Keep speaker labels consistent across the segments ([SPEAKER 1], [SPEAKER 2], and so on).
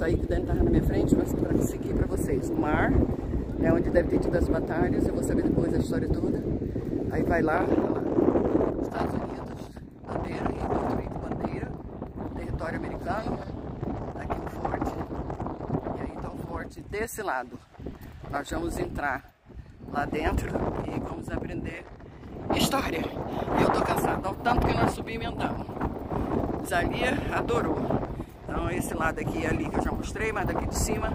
[SPEAKER 1] saí que Dani tava na minha frente, mas para seguir para vocês. O mar é onde deve ter tido as batalhas, eu vou saber depois a história toda. Aí vai lá, Estados Unidos, bandeira, e Puerto Rico, bandeira, território americano, aqui o forte, e aí tá o forte desse lado. Nós vamos entrar lá dentro e vamos aprender história. Eu tô cansada, ao tanto que nós subimos e andamos. Zalia adorou. Então esse lado aqui e ali que eu já mostrei, mas daqui de cima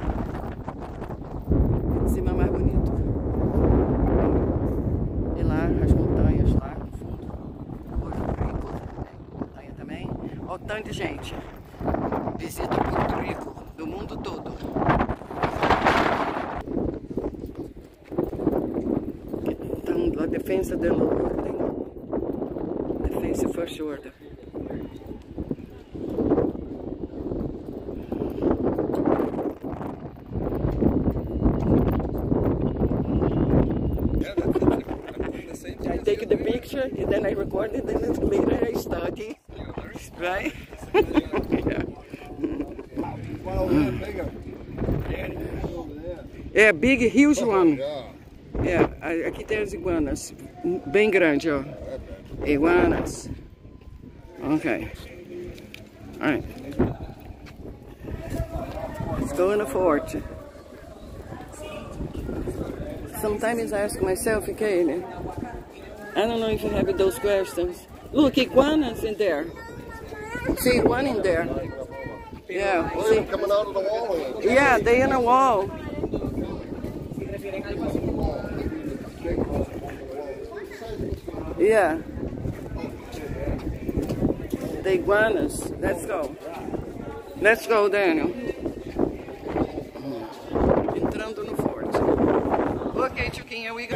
[SPEAKER 1] é mais bonito. E lá as montanhas lá no fundo. Puerto Rico, montanha também. Olha o tanto de gente. Visita Puerto Rico do mundo todo. Então a defesa da ordem. Defensa First Order. I take the picture and then I record it, and then later I study, right? É, big, huge one. É, aqui tem as iguanas, bem grande, ó. Iguanas. Okay. All right. Let's go in the fort. Sometimes I ask myself, okay, I don't know if you have those questions. Look, iguanas in there. See one in there. Yeah.
[SPEAKER 2] See? Coming out of the wall.
[SPEAKER 1] Yeah, they in a wall. Yeah. The iguanas. Let's go. Let's go, Daniel. Entrando no forte. Okay, Chuquinha, we go.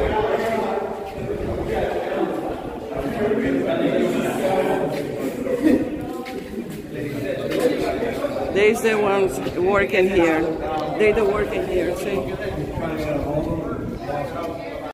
[SPEAKER 1] There's the ones working here. They're the working here, see?